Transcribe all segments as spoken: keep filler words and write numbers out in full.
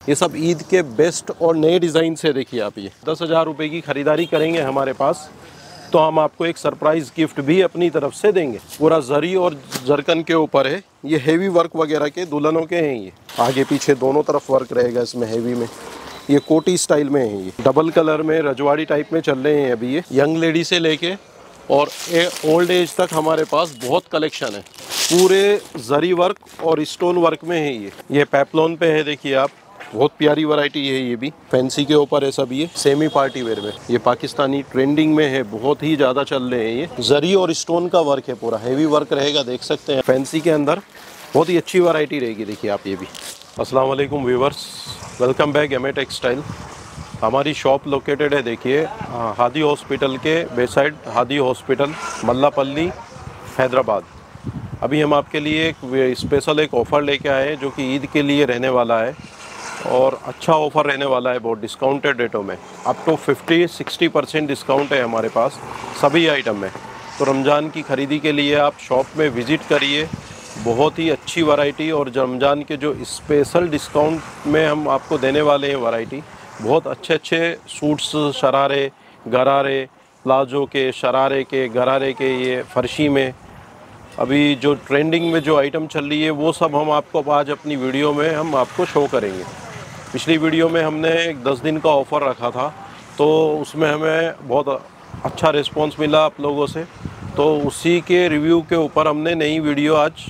ये सब ईद के बेस्ट और नए डिज़ाइन से देखिए आप। ये दस हज़ार रुपये की ख़रीदारी करेंगे हमारे पास तो हम आपको एक सरप्राइज़ गिफ्ट भी अपनी तरफ से देंगे। पूरा जरी और जरकन के ऊपर है, ये हेवी वर्क वगैरह के दुल्हनों के हैं। ये आगे पीछे दोनों तरफ वर्क रहेगा इसमें हेवी में। ये कोटी स्टाइल में है, ये डबल कलर में रजवाड़ी टाइप में चल रहे हैं अभी। ये यंग लेडी से लेके और ओल्ड एज तक हमारे पास बहुत कलेक्शन है। पूरे जरी वर्क और स्टोन वर्क में है। ये ये पेप्लॉन पे है, देखिए आप, बहुत प्यारी वैरायटी है। ये भी फैंसी के ऊपर है सब। ये सेमी पार्टी वेयर में, ये पाकिस्तानी ट्रेंडिंग में है, बहुत ही ज़्यादा चल रहे हैं। ये जरी और स्टोन का वर्क है, पूरा हेवी वर्क रहेगा, देख सकते हैं। फैंसी के अंदर बहुत ही अच्छी वैरायटी रहेगी, देखिए आप। ये भी अस्सलाम वालेकुम viewers, welcome back M A textile. हमारी शॉप लोकेटेड है, देखिए, हादी हॉस्पिटल के beside, Hadi hospital, Mallepally, Hyderabad. अभी हम आपके लिए एक स्पेशल एक ऑफ़र लेके आए हैं जो कि ईद के लिए रहने वाला है और अच्छा ऑफ़र रहने वाला है, बहुत डिस्काउंटेड रेटों में। Up to fifty sixty percent discount है हमारे पास सभी आइटम में। तो रमज़ान की ख़रीदी के लिए आप शॉप में विज़िट करिए, बहुत ही अच्छी वैरायटी और रमज़ान के जो स्पेशल डिस्काउंट में हम आपको देने वाले हैं वैरायटी। बहुत अच्छे अच्छे सूट्स, शरारे, गरारे, प्लाजो के, शरारे के, गरारे के, ये फर्शी में अभी जो ट्रेंडिंग में जो आइटम चल रही है वो सब हम आपको आज अपनी वीडियो में हम आपको शो करेंगे। पिछली वीडियो में हमने एक दस दिन का ऑफ़र रखा था, तो उसमें हमें बहुत अच्छा रिस्पांस मिला आप लोगों से, तो उसी के रिव्यू के ऊपर हमने नई वीडियो आज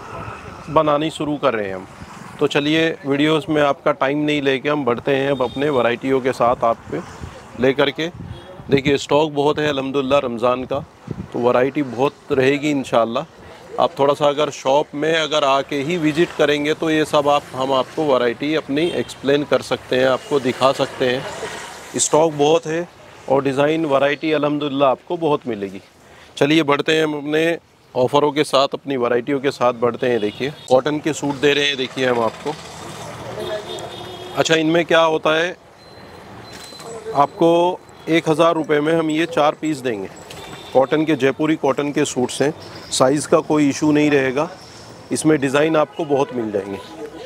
बनानी शुरू कर रहे हैं हम। तो चलिए, वीडियोस में आपका टाइम नहीं लेके हम बढ़ते हैं अब अपने वैरायटियों के साथ आप पे लेकर के। देखिए, स्टॉक बहुत है अल्हम्दुलिल्लाह रमज़ान का, तो वैरायटी बहुत रहेगी इंशाल्लाह। आप थोड़ा सा अगर शॉप में अगर आके ही विज़िट करेंगे तो ये सब आप हम आपको वैरायटी अपनी एक्सप्लेन कर सकते हैं, आपको दिखा सकते हैं। स्टॉक बहुत है और डिज़ाइन वैरायटी अल्हम्दुलिल्लाह आपको बहुत मिलेगी। चलिए बढ़ते हैं हम अपने ऑफ़रों के साथ, अपनी वैरायटियों के साथ बढ़ते हैं। देखिए, कॉटन के सूट दे रहे हैं, देखिए हम आपको। अच्छा, इनमें क्या होता है, आपको एक हज़ार रुपये में हम ये चार पीस देंगे। कॉटन के, जयपुरी कॉटन के सूट्स हैं, साइज़ का कोई इशू नहीं रहेगा। इसमें डिज़ाइन आपको बहुत मिल जाएंगे।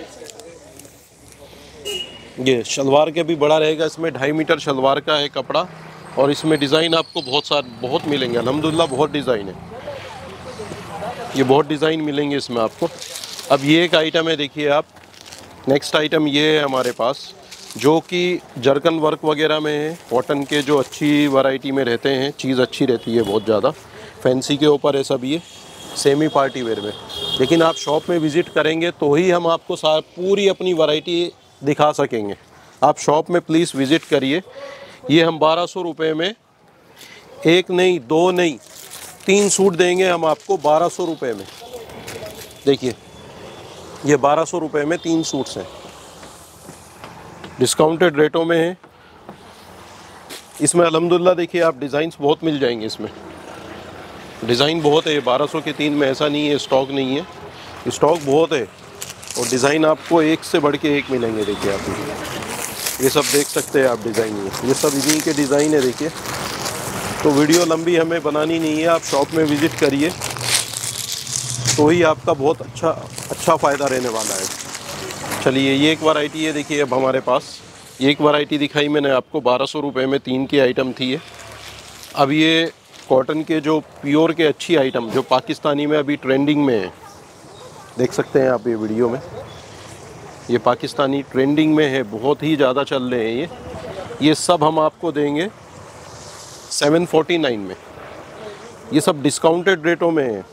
ये शलवार के भी बड़ा रहेगा, इसमें ढाई मीटर शलवार का है कपड़ा और इसमें डिज़ाइन आपको बहुत सारे बहुत मिलेंगे अल्हम्दुलिल्लाह। बहुत डिज़ाइन है, ये बहुत डिज़ाइन मिलेंगे इसमें आपको। अब ये एक आइटम है, देखिए आप। नेक्स्ट आइटम ये है हमारे पास, जो कि जरकन वर्क वगैरह में है, कॉटन के जो अच्छी वैरायटी में रहते हैं, चीज़ अच्छी रहती है बहुत ज़्यादा। फैंसी के ऊपर है सब, ये सेमी पार्टी वेयर में। लेकिन आप शॉप में विज़िट करेंगे तो ही हम आपको सार पूरी अपनी वैरायटी दिखा सकेंगे। आप शॉप में प्लीज़ विज़िट करिए। ये हम बारह सौ रुपये में एक नहीं, दो नहीं, तीन सूट देंगे हम आपको बारह सौ रुपये में। देखिए, ये बारह सौ रुपये में तीन सूट्स हैं, डिस्काउंटेड रेटों में है। इसमें अल्हम्दुलिल्लाह देखिए आप, डिज़ाइंस बहुत मिल जाएंगे। इसमें डिज़ाइन बहुत है, बारह सौ के तीन में ऐसा नहीं है स्टॉक नहीं है, स्टॉक बहुत है और डिज़ाइन आपको एक से बढ़ के एक मिलेंगे। देखिए आप, ये सब देख सकते हैं आप डिज़ाइन, ये ये सब इन्हीं के डिज़ाइन है। देखिए, तो वीडियो लंबी हमें बनानी नहीं है, आप शॉप में विज़िट करिए तो ही आपका बहुत अच्छा अच्छा फ़ायदा रहने वाला है। चलिए, ये एक वैरायटी है, देखिए अब हमारे पास ये एक वैरायटी दिखाई मैंने आपको, बारह सौ रुपये में तीन की आइटम थी ये। अब ये कॉटन के जो प्योर के अच्छी आइटम जो पाकिस्तानी में अभी ट्रेंडिंग में है, देख सकते हैं आप ये वीडियो में। ये पाकिस्तानी ट्रेंडिंग में है, बहुत ही ज़्यादा चल रहे हैं ये। ये सब हम आपको देंगे सेवन फोर्टी नाइन में। ये सब डिस्काउंटेड रेटों में है।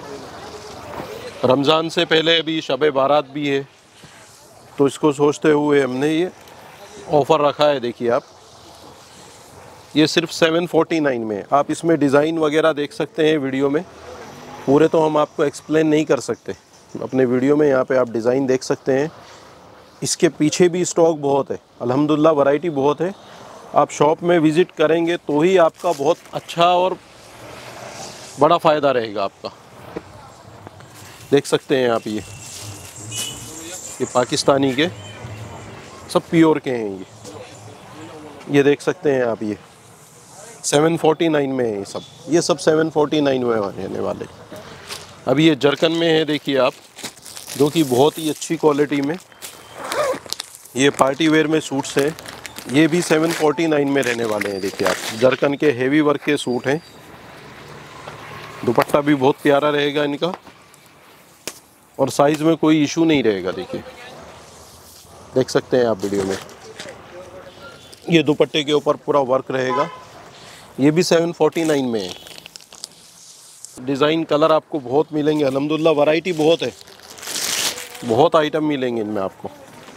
रमज़ान से पहले अभी शब बारात भी है, तो इसको सोचते हुए हमने ये ऑफ़र रखा है। देखिए आप, ये सिर्फ सेवन फोर्टी नाइन में। आप इसमें डिज़ाइन वगैरह देख सकते हैं वीडियो में, पूरे तो हम आपको एक्सप्लेन नहीं कर सकते अपने वीडियो में। यहाँ पे आप डिज़ाइन देख सकते हैं। इसके पीछे भी स्टॉक बहुत है अल्हम्दुलिल्लाह, वैरायटी बहुत है। आप शॉप में विज़िट करेंगे तो ही आपका बहुत अच्छा और बड़ा फ़ायदा रहेगा आपका। देख सकते हैं आप, ये ये पाकिस्तानी के सब प्योर के हैं। ये ये देख सकते हैं आप, ये सेवन फोर्टी नाइन में है ये सब। ये सब सेवन फोर्टी नाइन में रहने वाले। अब ये जरकन में है, देखिए आप, जो कि बहुत ही अच्छी क्वालिटी में, ये पार्टी वेयर में सूट्स हैं, ये भी सेवन फोर्टी नाइन में रहने वाले हैं। देखिए आप, जरकन के हेवी वर्क के सूट हैं। दुपट्टा भी बहुत प्यारा रहेगा इनका और साइज़ में कोई इशू नहीं रहेगा। देखिए, देख सकते हैं आप वीडियो में, ये दुपट्टे के ऊपर पूरा वर्क रहेगा। ये भी सेवन फोर्टी नाइन में है। डिज़ाइन कलर आपको बहुत मिलेंगे अल्हम्दुलिल्लाह, वैरायटी बहुत है, बहुत आइटम मिलेंगे इनमें आपको।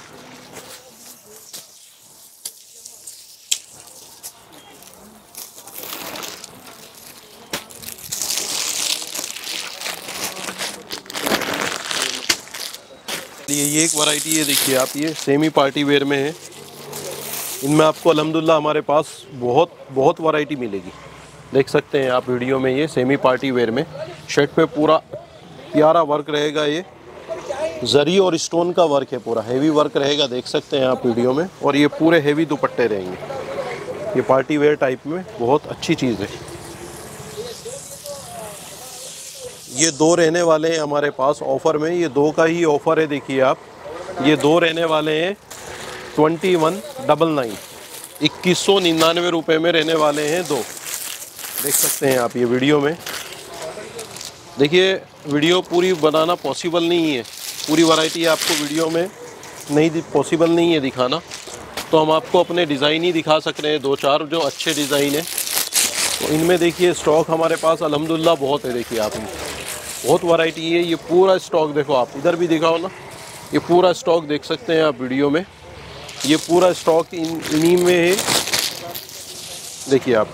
ये ये एक वैरायटी है, देखिए आप, ये सेमी पार्टी वेयर में है। इनमें आपको अल्हम्दुलिल्लाह हमारे पास बहुत बहुत वैरायटी मिलेगी। देख सकते हैं आप वीडियो में, ये सेमी पार्टी वेयर में शर्ट पे पूरा प्यारा वर्क रहेगा। ये जरी और स्टोन का वर्क है, पूरा हेवी वर्क रहेगा, देख सकते हैं आप वीडियो में। और ये पूरे हेवी दुपट्टे रहेंगे। ये पार्टी वेयर टाइप में बहुत अच्छी चीज़ है। ये दो रहने वाले हैं हमारे पास ऑफ़र में, ये दो का ही ऑफ़र है। देखिए आप, ये दो रहने वाले हैं ट्वेंटी वन डबल नाइन, इक्कीस सौ निन्यानवे रुपये में रहने वाले हैं दो। देख सकते हैं आप ये वीडियो में। देखिए, वीडियो पूरी बनाना पॉसिबल नहीं है, पूरी वैरायटी आपको वीडियो में नहीं पॉसिबल नहीं है दिखाना, तो हम आपको अपने डिज़ाइन ही दिखा सक रहे हैं, दो चार जो अच्छे डिज़ाइन हैं। तो इनमें देखिए स्टॉक हमारे पास अल्हम्दुलिल्लाह बहुत है। देखिए आप, बहुत वैरायटी है। ये पूरा स्टॉक देखो आप, इधर भी दिखाओ ना, ये पूरा स्टॉक देख सकते हैं आप वीडियो में। ये पूरा स्टॉक इन इन्हीं में है। देखिए आप,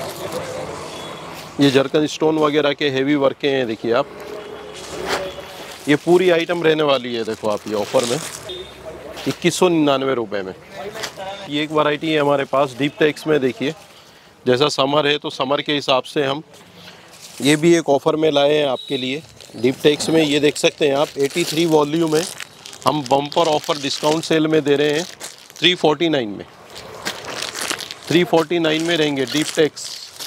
ये जरकन स्टोन वगैरह के हेवी वर्क के हैं। देखिए आप, ये पूरी आइटम रहने वाली है। देखो आप, ये ऑफ़र में इक्कीस सौ निन्यानवे रुपये में। ये एक वैरायटी है हमारे पास डीप टेक्स में। देखिए, जैसा समर है तो समर के हिसाब से हम ये भी एक ऑफ़र में लाए हैं आपके लिए डीप टेक्स में। ये देख सकते हैं आप, तिरासी वॉल्यूम है, हम बम्पर ऑफ़र डिस्काउंट सेल में दे रहे हैं थ्री फोर्टी नाइन में। थ्री फोर्टी नाइन में रहेंगे डीप टेक्स।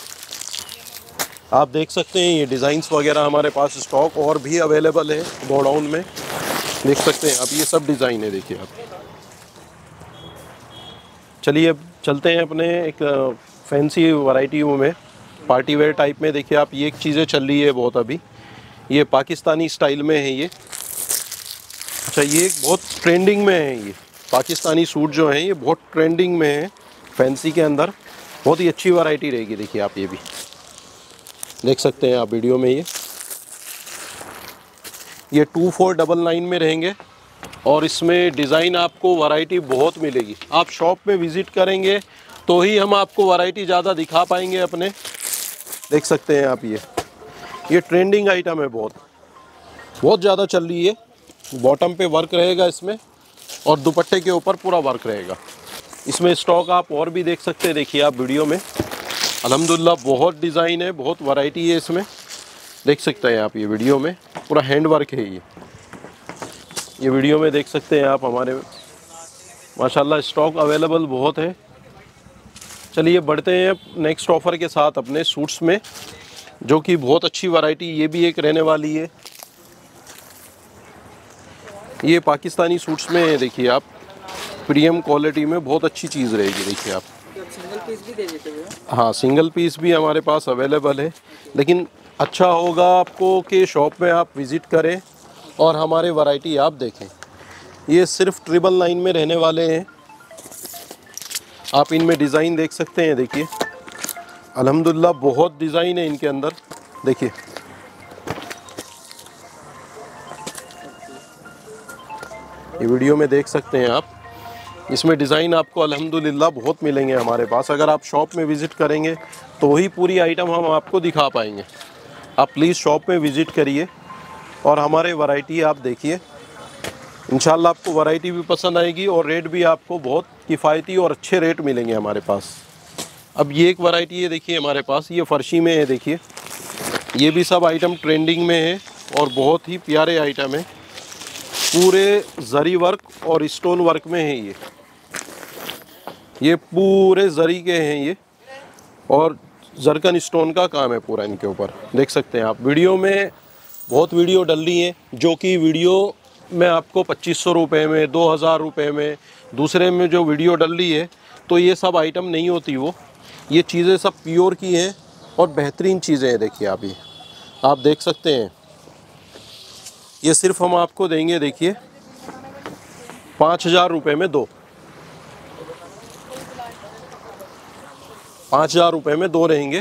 आप देख सकते हैं ये डिज़ाइंस वगैरह हमारे पास स्टॉक और भी अवेलेबल है गोडाउन में। देख सकते हैं आप, ये सब डिज़ाइन है। देखिए आप, चलिए अब चलते हैं अपने एक फैंसी वैरायटियों में, पार्टी वेयर टाइप में। देखिए आप, ये एक चीज़ें चल रही है बहुत अभी, ये पाकिस्तानी स्टाइल में है ये। अच्छा, ये एक बहुत ट्रेंडिंग में है। ये पाकिस्तानी सूट जो हैं ये बहुत ट्रेंडिंग में है फैंसी के अंदर, बहुत ही अच्छी वैरायटी रहेगी। देखिए आप, ये भी देख सकते हैं आप वीडियो में। ये ये टू फोर डबल नाइन में रहेंगे और इसमें डिज़ाइन आपको वैरायटी बहुत मिलेगी। आप शॉप में विज़िट करेंगे तो ही हम आपको वैरायटी ज़्यादा दिखा पाएंगे अपने। देख सकते हैं आप, ये ये ट्रेंडिंग आइटम है, बहुत बहुत ज़्यादा चल रही है। बॉटम पे वर्क रहेगा इसमें और दुपट्टे के ऊपर पूरा वर्क रहेगा। इसमें स्टॉक आप और भी देख सकते हैं। देखिए आप वीडियो में, अल्हम्दुलिल्लाह बहुत डिज़ाइन है, बहुत वैरायटी है इसमें। देख सकते हैं आप, ये वीडियो में पूरा हैंड वर्क है। ये ये वीडियो में देख सकते हैं आप, हमारे माशाल्लाह स्टॉक अवेलेबल बहुत है। चलिए बढ़ते हैं नेक्स्ट ऑफ़र के साथ अपने सूट्स में, जो कि बहुत अच्छी वैरायटी ये भी एक रहने वाली है। ये पाकिस्तानी सूट्स में है। देखिए आप, प्रीमियम क्वालिटी में बहुत अच्छी चीज़ रहेगी। देखिए आप, सिंगल पीस भी दे देते हैं? हाँ, सिंगल पीस भी हमारे पास अवेलेबल है, लेकिन अच्छा होगा आपको कि शॉप में आप विज़िट करें और हमारे वैरायटी आप देखें। ये सिर्फ ट्रिपल नाइन में रहने वाले हैं। आप इनमें डिज़ाइन देख सकते हैं। देखिए अल्हम्दुलिल्लाह बहुत डिज़ाइन है इनके अंदर। देखिए ये वीडियो में देख सकते हैं आप, इसमें डिज़ाइन आपको अल्हम्दुलिल्लाह बहुत मिलेंगे हमारे पास। अगर आप शॉप में विज़िट करेंगे तो ही पूरी आइटम हम आपको दिखा पाएंगे। आप प्लीज़ शॉप में विज़िट करिए और हमारे वैरायटी आप देखिए। इंशाल्लाह आपको वैरायटी भी पसंद आएगी और रेट भी आपको बहुत किफ़ायती और अच्छे रेट मिलेंगे हमारे पास। अब ये एक वैरायटी है, देखिए हमारे पास ये फ़र्शी में है। देखिए ये भी सब आइटम ट्रेंडिंग में है और बहुत ही प्यारे आइटम है। पूरे जरी वर्क और स्टोन वर्क में है। ये ये पूरे जरी के हैं ये, और जरकन स्टोन का काम है पूरा इनके ऊपर। देख सकते हैं आप वीडियो में, बहुत वीडियो डल रही है जो कि वीडियो मैं आपको पच्चीस सौ रुपये में, दो हज़ार रुपये में, दूसरे में जो वीडियो डल रही है, तो ये सब आइटम नहीं होती वो। ये चीज़ें सब प्योर की हैं और बेहतरीन चीज़ें हैं। देखिए आप, ये आप देख सकते हैं। ये सिर्फ हम आपको देंगे, देखिए, पाँच हज़ार रुपये में दो, पाँच हज़ार रुपये में दो रहेंगे।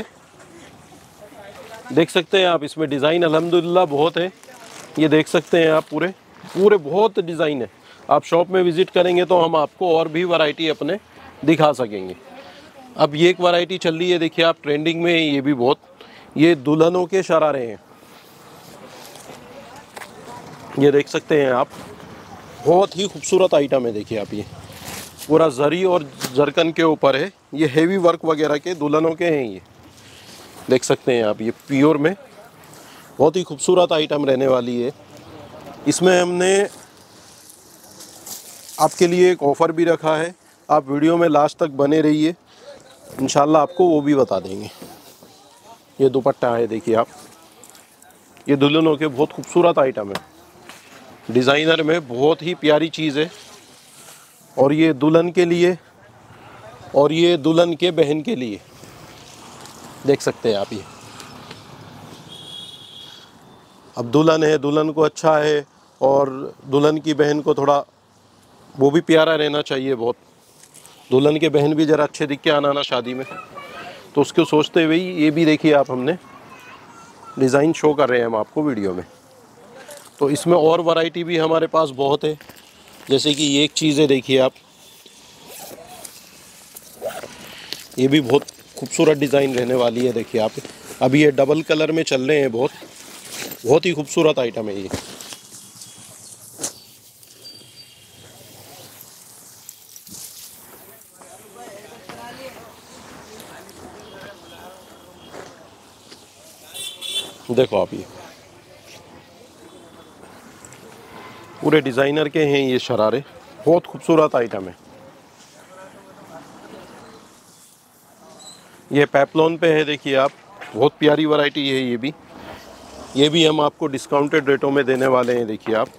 देख सकते हैं आप, इसमें डिज़ाइन अल्हम्दुलिल्लाह बहुत है। ये देख सकते हैं आप, पूरे पूरे बहुत डिज़ाइन है। आप शॉप में विज़िट करेंगे तो हम आपको और भी वैरायटी अपने दिखा सकेंगे। अब ये एक वैरायटी चल रही है, देखिए आप, ट्रेंडिंग में है ये भी बहुत। ये दुल्हनों के शरारे हैं, ये देख सकते हैं आप, बहुत ही खूबसूरत आइटम है। देखिए आप, ये पूरा जरी और जरकन के ऊपर है। ये हेवी वर्क वगैरह के दुल्हनों के हैं। ये देख सकते हैं आप, ये प्योर में बहुत ही खूबसूरत आइटम रहने वाली है। इसमें हमने आपके लिए एक ऑफ़र भी रखा है। आप वीडियो में लास्ट तक बने रहिए, इंशाल्लाह आपको वो भी बता देंगे। ये दुपट्टा है, देखिए आप, ये दुल्हनों के बहुत खूबसूरत आइटम है। डिज़ाइनर में बहुत ही प्यारी चीज़ है। और ये दुल्हन के लिए और ये दुल्हन के बहन के लिए, देख सकते हैं आप। ये अब दुल्हन है, दुल्हन को अच्छा है, और दुल्हन की बहन को थोड़ा वो भी प्यारा रहना चाहिए बहुत। दुल्हन के बहन भी ज़रा अच्छे दिख के आना ना शादी में, तो उसको सोचते हुए ये भी देखिए आप, हमने डिज़ाइन शो कर रहे हैं हम आपको वीडियो में। तो इसमें और वैरायटी भी हमारे पास बहुत है। जैसे कि ये एक चीज़ है, देखिए आप, ये भी बहुत खूबसूरत डिज़ाइन रहने वाली है। देखिए आप, अभी ये डबल कलर में चल रहे हैं, बहुत बहुत ही खूबसूरत आइटम है ये। देखो आप, ये पूरे डिज़ाइनर के हैं ये शरारे, बहुत खूबसूरत आइटम है। ये पेप्लॉन पे है, देखिए आप, बहुत प्यारी वैरायटी है ये भी। ये भी हम आपको डिस्काउंटेड रेटों में देने वाले हैं। देखिए आप,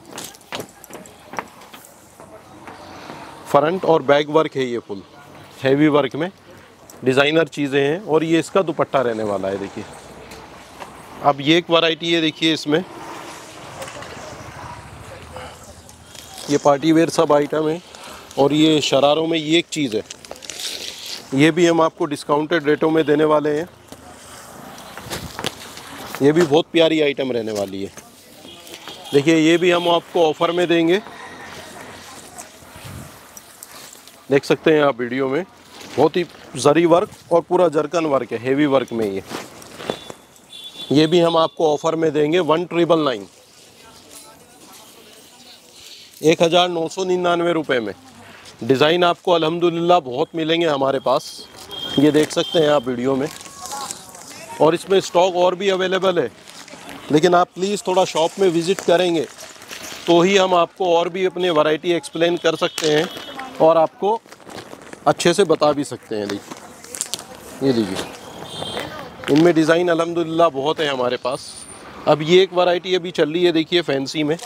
फ्रंट और बैक वर्क है, ये फुल हैवी वर्क में डिज़ाइनर चीज़ें हैं। और ये इसका दुपट्टा रहने वाला है। देखिए अब ये एक वैरायटी है, देखिए इसमें ये पार्टी वेयर सब आइटम है। और ये शरारों में ये एक चीज़ है, ये भी हम आपको डिस्काउंटेड रेटों में देने वाले हैं। ये भी बहुत प्यारी आइटम रहने वाली है। देखिए ये भी हम आपको ऑफ़र में देंगे, देख सकते हैं आप वीडियो में। बहुत ही जरी वर्क और पूरा जरकन वर्क है, हेवी वर्क में ये ये भी हम आपको ऑफ़र में देंगे वन ट्रिपल नाइन, एक हज़ार नौ सौ निन्यानवे रुपये में। डिज़ाइन आपको अल्हम्दुलिल्लाह बहुत मिलेंगे हमारे पास, ये देख सकते हैं आप वीडियो में। और इसमें स्टॉक और भी अवेलेबल है, लेकिन आप प्लीज़ थोड़ा शॉप में विज़िट करेंगे तो ही हम आपको और भी अपनी वैरायटी एक्सप्लेन कर सकते हैं और आपको अच्छे से बता भी सकते हैं। देखिए ये लीजिए, इनमें डिज़ाइन अल्हम्दुलिल्लाह बहुत है हमारे पास। अब ये एक वैरायटी अभी चल रही है, देखिए फैंसी में,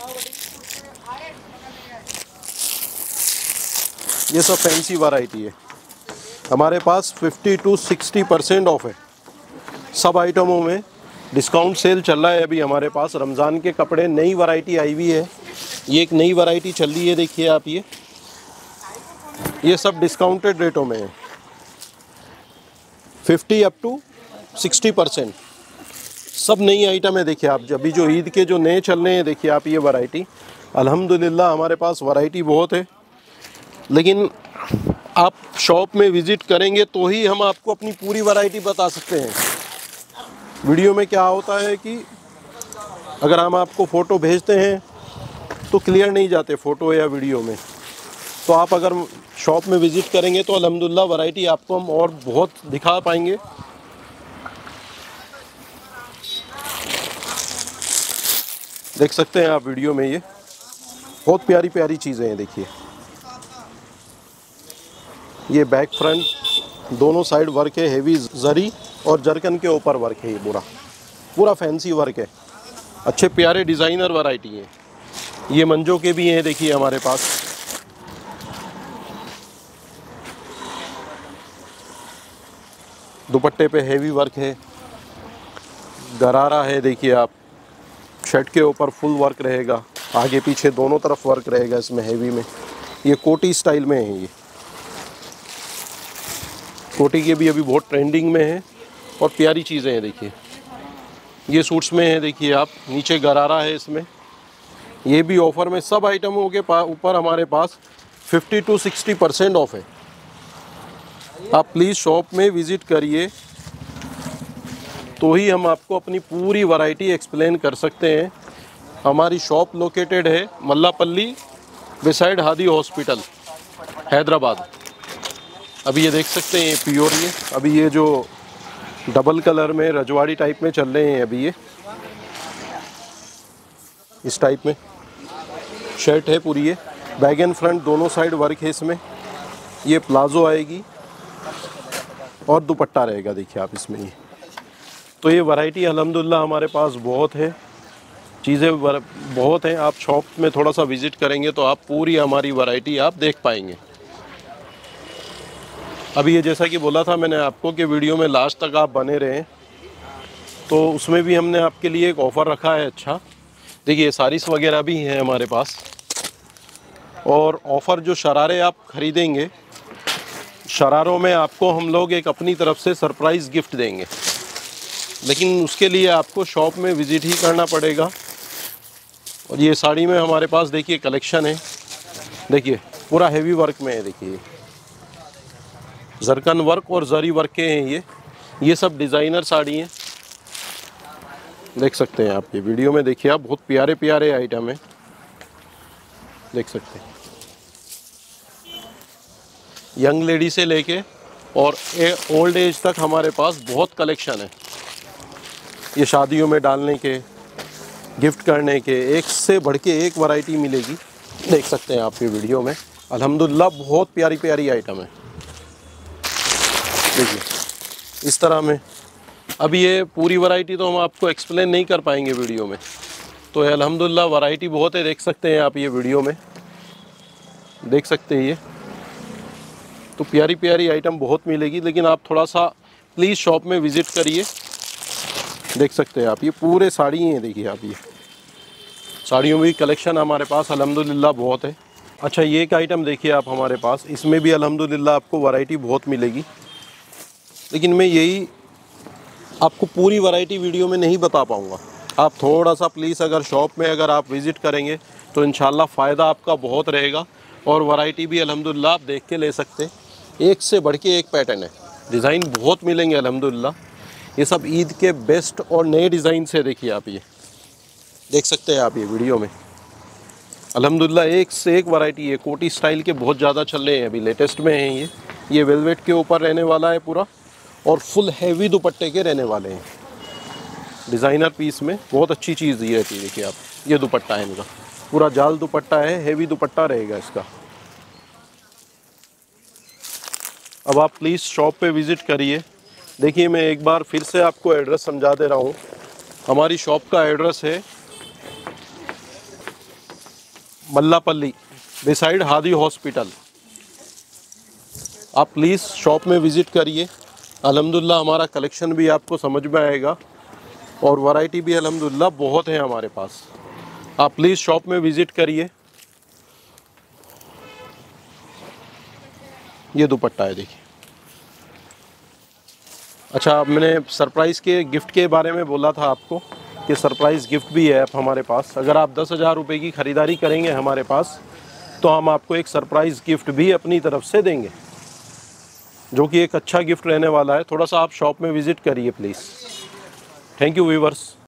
ये सब फैंसी वैरायटी है हमारे पास। Fifty to sixty percent off है सब आइटमों में। डिस्काउंट सेल चल रहा है अभी हमारे पास। रमज़ान के कपड़े नई वैरायटी आई हुई है, ये एक नई वैरायटी चल रही है। देखिए आप, ये ये सब डिस्काउंटेड रेटों में है, fifty up to sixty percent सब नई आइटम है। देखिए आप, अभी जो ईद के जो नए चल रहे हैं, देखिए आप, ये वैरायटी अल्हम्दुलिल्लाह हमारे पास वैरायटी बहुत है। लेकिन आप शॉप में विज़िट करेंगे तो ही हम आपको अपनी पूरी वैरायटी बता सकते हैं। वीडियो में क्या होता है कि अगर हम आपको फ़ोटो भेजते हैं तो क्लियर नहीं जाते फ़ोटो या वीडियो में, तो आप अगर शॉप में विज़िट करेंगे तो अल्हम्दुलिल्लाह वैरायटी आपको हम और बहुत दिखा पाएंगे। देख सकते हैं आप वीडियो में, ये बहुत प्यारी प्यारी चीज़ें हैं। देखिए ये बैक फ्रंट दोनों साइड वर्क है, हेवी जरी और जरकन के ऊपर वर्क है। ये पूरा पूरा फैंसी वर्क है, अच्छे प्यारे डिज़ाइनर वैरायटी है। ये मंजो के भी हैं देखिए हमारे पास। दुपट्टे पे हेवी वर्क है, गरारा है देखिए आप। शर्ट के ऊपर फुल वर्क रहेगा, आगे पीछे दोनों तरफ वर्क रहेगा इसमें हेवी में। ये कोटी स्टाइल में है। ये कोटी के भी अभी बहुत ट्रेंडिंग में है और प्यारी चीज़ें हैं देखिए। ये सूट्स में है देखिए आप, नीचे गरारा है इसमें। ये भी ऑफ़र में, सब आइटमों के ऊपर हमारे पास fifty to sixty percent off है। आप प्लीज़ शॉप में विज़िट करिए तो ही हम आपको अपनी पूरी वैरायटी एक्सप्लेन कर सकते हैं। हमारी शॉप लोकेटेड है मल्लापल्ली बिसाइड हादी हॉस्पिटल, हैदराबाद। अभी ये देख सकते हैं ये प्योर, ये अभी ये जो डबल कलर में रजवाड़ी टाइप में चल रहे हैं अभी ये इस टाइप में शर्ट है पूरी। ये बैक एंड फ्रंट दोनों साइड वर्क है इसमें। ये प्लाजो आएगी और दुपट्टा रहेगा देखिए आप इसमें। ये तो ये वैरायटी अल्हम्दुलिल्लाह हमारे पास बहुत है, चीज़ें बहुत हैं। आप शॉप में थोड़ा सा विज़िट करेंगे तो आप पूरी हमारी वैरायटी आप देख पाएंगे। अभी ये जैसा कि बोला था मैंने आपको कि वीडियो में लास्ट तक आप बने रहें, तो उसमें भी हमने आपके लिए एक ऑफ़र रखा है। अच्छा देखिए साड़ीस वगैरह भी हैं हमारे पास, और ऑफ़र जो शरारे आप ख़रीदेंगे, शरारों में आपको हम लोग एक अपनी तरफ से सरप्राइज़ गिफ्ट देंगे, लेकिन उसके लिए आपको शॉप में विज़िट ही करना पड़ेगा। और ये साड़ी में हमारे पास देखिए कलेक्शन है, देखिए पूरा हेवी वर्क में है। देखिए जरकन वर्क और जरी वर्क के हैं ये ये सब डिज़ाइनर साड़ी हैं, देख सकते हैं आप। ये वीडियो में देखिए आप, बहुत प्यारे प्यारे आइटम हैं, देख सकते हैं। यंग लेडी से लेके और ओल्ड एज तक हमारे पास बहुत कलेक्शन है। ये शादियों में डालने के, गिफ्ट करने के, एक से बढ़ के एक वैरायटी मिलेगी, देख सकते हैं आप ये वीडियो में। अल्हम्दुलिल्लाह बहुत प्यारी प्यारी आइटम है देखिए इस तरह में। अभी ये पूरी वैरायटी तो हम आपको एक्सप्लेन नहीं कर पाएंगे वीडियो में, तो अल्हम्दुलिल्लाह वैरायटी बहुत है, देख सकते हैं आप ये वीडियो में, देख सकते हैं। ये तो प्यारी प्यारी आइटम बहुत मिलेगी, लेकिन आप थोड़ा सा प्लीज़ शॉप में विज़िट करिए। देख सकते हैं आप ये पूरे साड़ी हैं, देखिए आप ये साड़ियों में भी कलेक्शन हमारे पास अल्हम्दुलिल्लाह बहुत है। अच्छा ये एक आइटम देखिए आप हमारे पास, इसमें भी अल्हम्दुलिल्लाह आपको वैरायटी बहुत मिलेगी, लेकिन मैं यही आपको पूरी वैरायटी वीडियो में नहीं बता पाऊँगा। आप थोड़ा सा प्लीज़ अगर शॉप में अगर आप विज़िट करेंगे तो इंशाल्लाह फ़ायदा आपका बहुत रहेगा, और वैरायटी भी अल्हम्दुलिल्लाह आप देख के ले सकते हैं। एक से बढ़ के एक पैटर्न है, डिज़ाइन बहुत मिलेंगे अल्हम्दुलिल्लाह। ये सब ईद के बेस्ट और नए डिज़ाइन से देखिए आप, ये देख सकते हैं आप ये वीडियो में। अल्हम्दुलिल्लाह एक से एक वैरायटी है, कोटी स्टाइल के बहुत ज़्यादा चल रहे हैं, अभी लेटेस्ट में हैं ये। ये वेलवेट के ऊपर रहने वाला है पूरा, और फुल हैवी दुपट्टे के रहने वाले हैं। डिज़ाइनर पीस में बहुत अच्छी चीज़ ये रहती है, देखिए आप ये दुपट्टा है इनका, पूरा जाल दुपट्टा है, हैवी दुपट्टा रहेगा इसका। अब आप प्लीज़ शॉप पे विज़िट करिए। देखिए मैं एक बार फिर से आपको एड्रेस समझा दे रहा हूँ। हमारी शॉप का एड्रेस है मल्लापल्ली बिसाइड हादी हॉस्पिटल। आप प्लीज़ शॉप में विज़िट करिए। अल्हम्दुलिल्लाह हमारा कलेक्शन भी आपको समझ में आएगा, और वैरायटी भी अल्हम्दुलिल्लाह बहुत है हमारे पास। आप प्लीज़ शॉप में विज़िट करिए। ये दुपट्टा है देखिए। अच्छा मैंने सरप्राइज़ के गिफ्ट के बारे में बोला था आपको कि सरप्राइज़ गिफ्ट भी है आप हमारे पास। अगर आप दस हज़ार रुपये की ख़रीदारी करेंगे हमारे पास, तो हम आपको एक सरप्राइज़ गिफ्ट भी अपनी तरफ से देंगे, जो कि एक अच्छा गिफ्ट रहने वाला है। थोड़ा सा आप शॉप में विज़िट करिए प्लीज़। Thank you viewers.